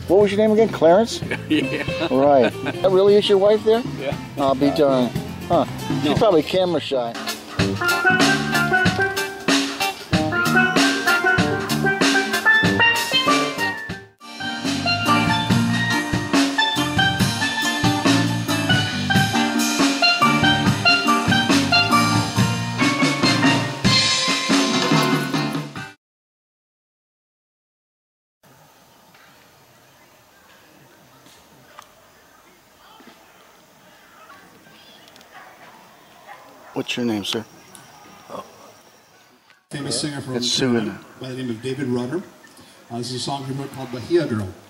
What was your name again? Clarence? Yeah. Right. That really is your wife there? Yeah. I'll be darned. Huh. She's probably camera shy. What's your name, sir? Famous singer from It's Sue, isn't it? by the name of David Rudder. This is a song he wrote called Bahia Girl.